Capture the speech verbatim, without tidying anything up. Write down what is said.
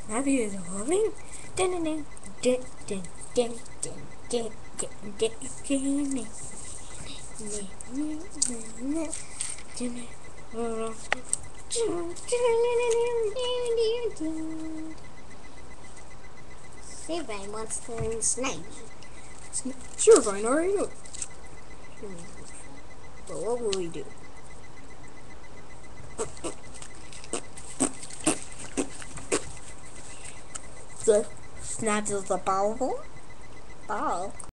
Snivy is moving. Dun dun dun dun dun dun dun dun dun dun. Say, Brian wants to learn Snivy. Sure, Brian, already know. But what will we do? The snaps is the ball. Ball.